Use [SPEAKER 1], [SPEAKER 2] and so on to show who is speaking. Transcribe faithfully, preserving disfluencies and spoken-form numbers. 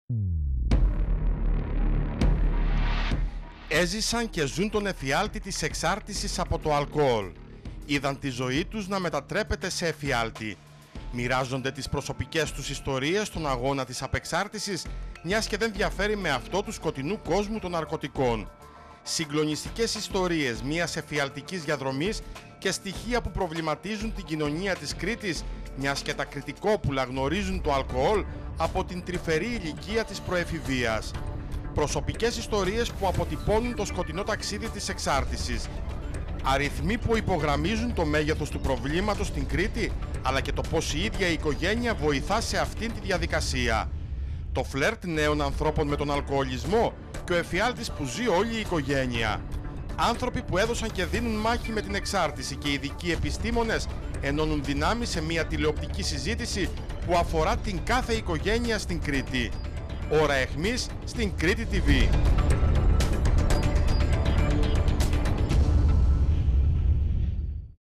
[SPEAKER 1] Έζησαν και ζουν τον εφιάλτη της εξάρτησης από το αλκοόλ. Είδαν τη ζωή τους να μετατρέπεται σε εφιάλτη. Μοιράζονται τις προσωπικές τους ιστορίες στον αγώνα της απεξάρτησης, μιας και δεν διαφέρει με αυτό του σκοτεινού κόσμου των ναρκωτικών. Συγκλονιστικές ιστορίες μιας εφιαλτικής διαδρομής και στοιχεία που προβληματίζουν την κοινωνία της Κρήτης, μιας και τα κρητικόπουλα γνωρίζουν το αλκοόλ από την τρυφερή ηλικία της προεφηβείας. Προσωπικές ιστορίες που αποτυπώνουν το σκοτεινό ταξίδι της εξάρτησης. Αριθμοί που υπογραμμίζουν το μέγεθος του προβλήματος στην Κρήτη, αλλά και το πώς η ίδια η οικογένεια βοηθά σε αυτήν τη διαδικασία. Το φλερτ νέων ανθρώπων με τον αλκοολισμό και ο εφιάλτης που ζει όλη η οικογένεια. Άνθρωποι που έδωσαν και δίνουν μάχη με την εξάρτηση και ειδικοί επιστήμονες ενώνουν δυνάμεις σε μια τηλεοπτική συζήτηση που αφορά την κάθε οικογένεια στην Κρήτη. Ώρα αιχμής στην Κρήτη τι βι.